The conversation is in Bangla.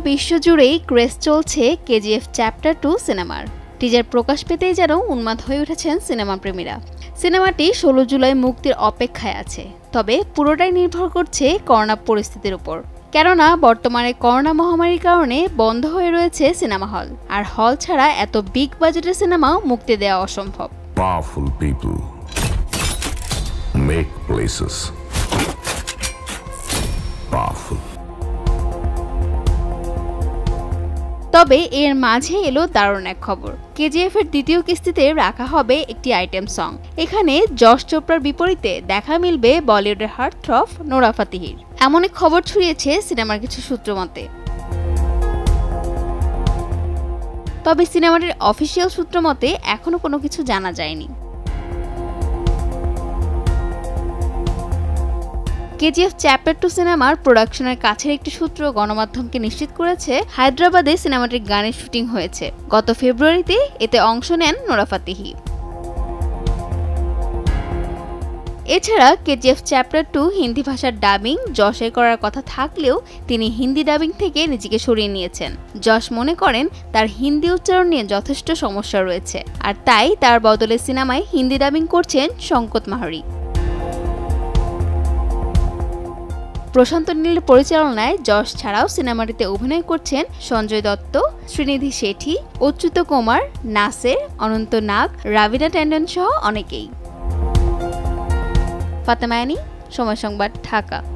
বিশ্বজুড়েই ক্রেজ চলছে কেজিএফ চ্যাপ্টার 2 সিনেমার। টিজার প্রকাশ পেতেই যেন উন্মাদ হয়ে উঠেছেন সিনেমা প্রেমীরা। সিনেমাটি 16 জুলাই মুক্তির অপেক্ষায় আছে, তবে পুরোটাই নির্ভর করছে করোনা পরিস্থিতির উপর। কেননা বর্তমানে করোনা মহামারীর কারণে বন্ধ হয়ে রয়েছে সিনেমা হল, আর হল ছাড়া এত বিগ বাজেটের সিনেমাও মুক্তি দেওয়া অসম্ভব। Powerful people make places powerful. তবে এর মাঝে এলো দারুণ এক খবর। কেজিএফ এর দ্বিতীয় কিস্তিতে রাখা হবে একটি আইটেম সং। এখানে যশ চোপড়ার বিপরীতে দেখা মিলবে বলিউডের হার্টথ্রব নোরা ফাতেহির। এমন এক খবর ছড়িয়েছে সিনেমার কিছু সূত্র মতে। তবে সিনেমাটির অফিসিয়াল সূত্র মতে এখনো কোনো কিছু জানা যায়নি। কেজিএফ চ্যাপ্টার 2 সিনেমার প্রোডাকশনের কাছের একটি সূত্র গণমাধ্যমকে নিশ্চিত করেছে হায়দ্রাবাদে সিনেমাটির গানের শুটিং হয়েছে। গত ফেব্রুয়ারিতে এতে অংশ নেন নোরা ফাতেহি। এছাড়া কেজিএফ চ্যাপ্টার 2 হিন্দি ভাষার ডাবিং যশের করার কথা থাকলেও তিনি হিন্দি ডাবিং থেকে নিজেকে সরিয়ে নিয়েছেন। যশ মনে করেন তার হিন্দি উচ্চারণ নিয়ে যথেষ্ট সমস্যা রয়েছে, আর তাই তার বদলে সিনেমায় হিন্দি ডাবিং করছেন শঙ্কত মাহরি। প্রশান্ত নীলের পরিচালনায় যশ ছাড়াও সিনেমাটিতে অভিনয় করছেন সঞ্জয় দত্ত, শ্রীনিধি শেঠি, অচ্যুত কুমার, নাসের, অনন্ত নাগ, রাবিনা ট্যান্ডন সহ অনেকেই। ফাতেমা আনি, সময় সংবাদ, ঢাকা।